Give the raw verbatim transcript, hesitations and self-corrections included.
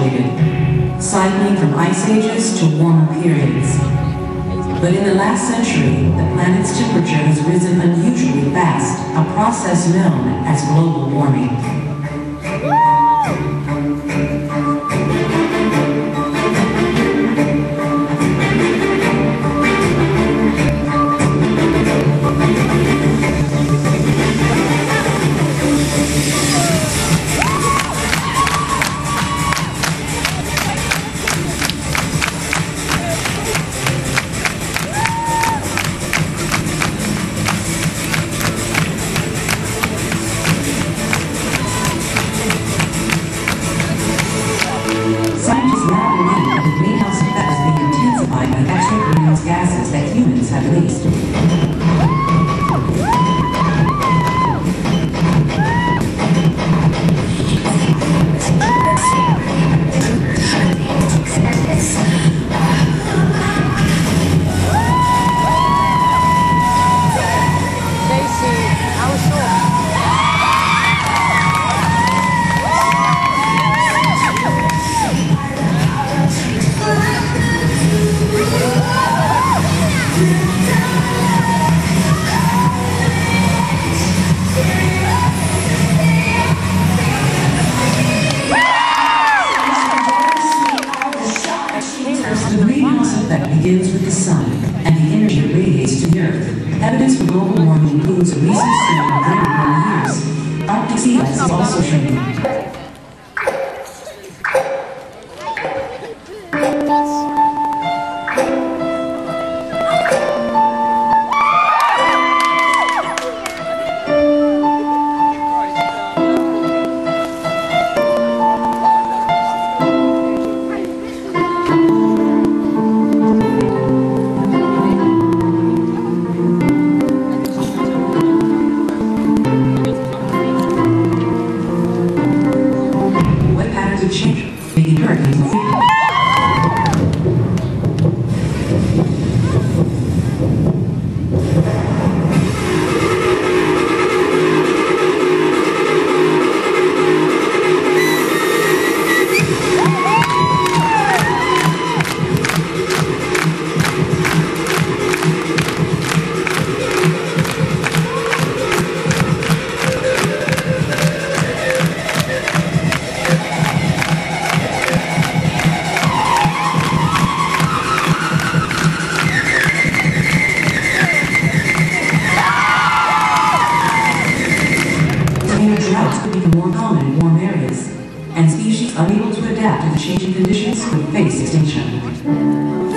fluctuated, cycling from ice ages to warmer periods. But in the last century, the planet's temperature has risen unusually fast, a process known as global warming. Scientists now believe that the greenhouse effect is being intensified by extra greenhouse gases that humans have released. The greenhouse effect begins with the sun and the energy it radiates to the earth. Evidence for global warming includes a recent stream of very warm years. Arctic sea ice is also shrinking. Change, making hurricanes more frequent. Droughts could become more common in warm areas, and species unable to adapt to the changing conditions could face extinction.